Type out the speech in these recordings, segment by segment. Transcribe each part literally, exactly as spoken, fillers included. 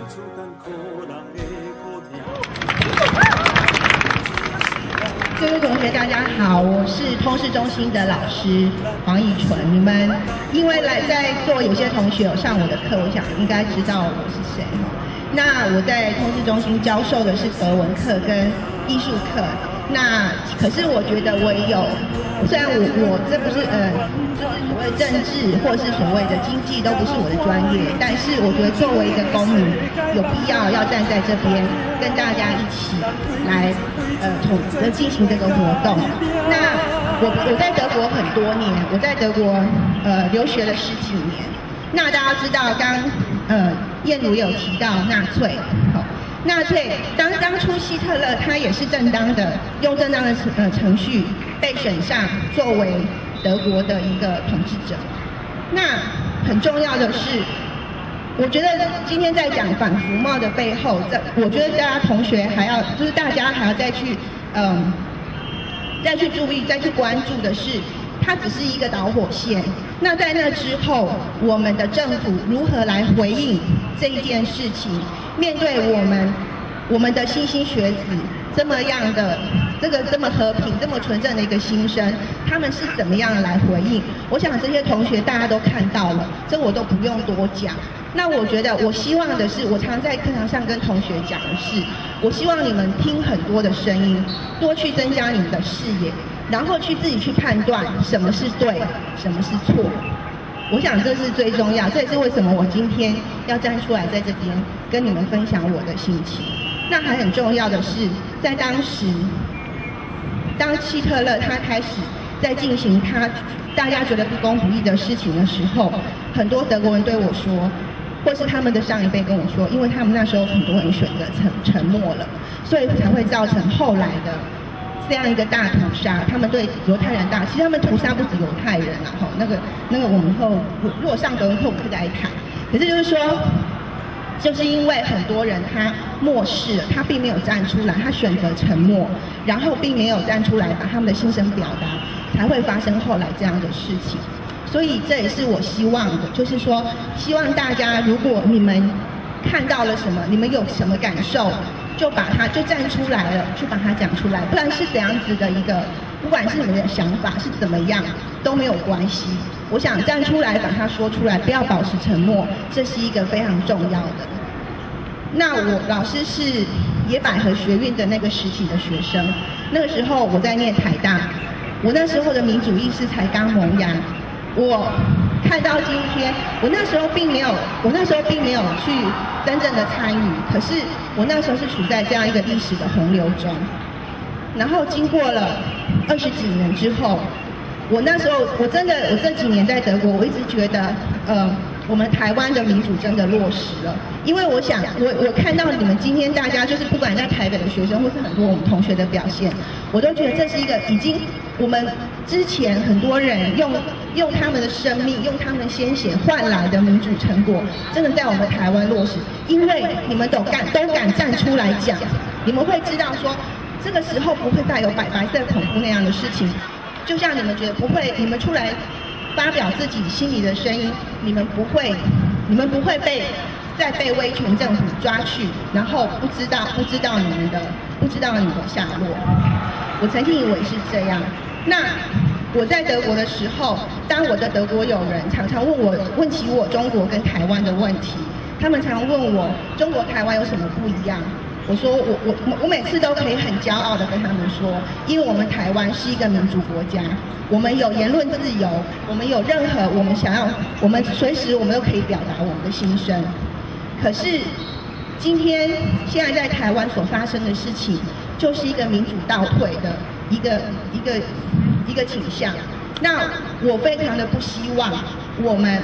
各位同学，大家好，我是通识中心的老师黄以纯。你们因为来在座有些同学有上我的课，我想应该知道我是谁。那我在通识中心教授的是德文课跟艺术课。那可是我觉得我也有，虽然我我这不是呃，就是所谓政治或是所谓的经济都不是我的专业，但是我觉得作为一个公民，有必要要站在这边跟大家一起来呃从呃进行这个活动。那我我在德国很多年，我在德国呃留学了十几年。那大家知道刚呃燕如有提到纳粹，好。纳粹当当初希特勒他也是正当的，用正当的呃程序被选上作为德国的一个统治者。那很重要的是，我觉得今天在讲反服贸的背后，这我觉得大家同学还要就是大家还要再去嗯再去注意再去关注的是，它只是一个导火线。那在那之后，我们的政府如何来回应这一件事情？面对我们我们的莘莘学子这么样的这个这么和平、这么纯正的一个心声，他们是怎么样来回应？我想这些同学大家都看到了，这我都不用多讲。那我觉得，我希望的是，我常在课堂上跟同学讲的是，我希望你们听很多的声音，多去增加你们的视野。然后去自己去判断什么是对，什么是错。我想这是最重要，这也是为什么我今天要站出来在这边跟你们分享我的心情。那还很重要的是，在当时，当希特勒他开始在进行他大家觉得不公不义的事情的时候，很多德国人对我说，或是他们的上一辈跟我说，因为他们那时候很多人选择沉沉默了，所以才会造成后来的这样一个大屠杀。他们对犹太人大，其实他们屠杀不止犹太人啦，哈，那个那个我们以后如果上德文课我们可以再谈。可是就是说，就是因为很多人他漠视了，他并没有站出来，他选择沉默，然后并没有站出来把他们的心声表达，才会发生后来这样的事情。所以这也是我希望的，就是说，希望大家如果你们看到了什么，你们有什么感受，就把它就站出来了，去把它讲出来，不然是怎样子的一个，不管是你们的想法是怎么样都没有关系。我想站出来把它说出来，不要保持沉默，这是一个非常重要的。那我老师是野百合学运的那个时期的学生，那个时候我在念台大，我那时候的民主意识才刚萌芽。我看到今天，我那时候并没有，我那时候并没有去真正的参与，可是我那时候是处在这样一个历史的洪流中。然后经过了二十几年之后，我那时候我真的，我这几年在德国，我一直觉得，呃，我们台湾的民主真的落实了。因为我想，我我看到你们今天大家就是不管在台北的学生，或是很多我们同学的表现，我都觉得这是一个已经我们之前很多人用用他们的生命、用他们的鲜血换来的民主成果，真的在我们台湾落实。因为你们都敢都敢站出来讲，你们会知道说，这个时候不会再有白白色恐怖那样的事情。就像你们觉得不会，你们出来发表自己心里的声音，你们不会，你们不会被再被威权政府抓去，然后不知道不知道你们的不知道你们的下落。我曾经以为是这样。那我在德国的时候，当我的德国友人常常问我问起我中国跟台湾的问题，他们常问我中国台湾有什么不一样。我说我我我每次都可以很骄傲的跟他们说，因为我们台湾是一个民主国家，我们有言论自由，我们有任何我们想要，我们随时我们都可以表达我们的心声。可是今天现在在台湾所发生的事情，就是一个民主倒退的一个一个一个倾向。那我非常的不希望我们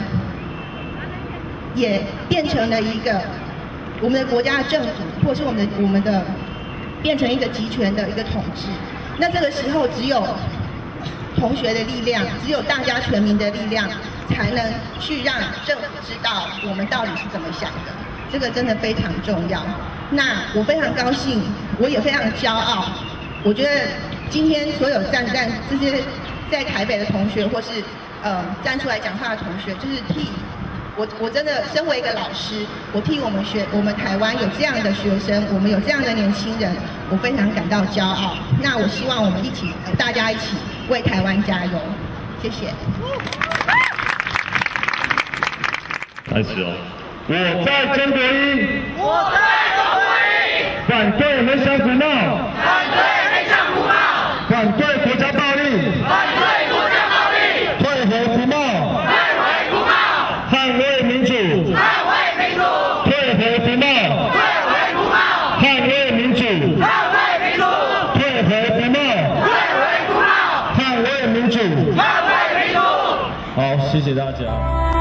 也变成了一个。我们的国家的政府，或是我们的我们的变成一个集权的一个统治，那这个时候只有同学的力量，只有大家全民的力量，才能去让政府知道我们到底是怎么想的。这个真的非常重要。那我非常高兴，我也非常骄傲。我觉得今天所有站站这些在台北的同学，或是呃站出来讲话的同学，就是替我我真的身为一个老师，我替我们学我们台湾有这样的学生，我们有这样的年轻人，我非常感到骄傲。那我希望我们一起，大家一起为台湾加油，谢谢。 开始哦！我在中国一， 我在中国一， 反对黑箱胡闹， 反对黑箱胡闹， 反对国家暴力， 反对国家暴力， 退回服贸， 退回服贸， 捍卫民主， 捍卫民主， 退回服贸， 退回服贸， 捍卫民主， 捍卫民主， 退回服贸， 退回服贸， 捍卫民主， 捍卫民主。 好，谢谢大家。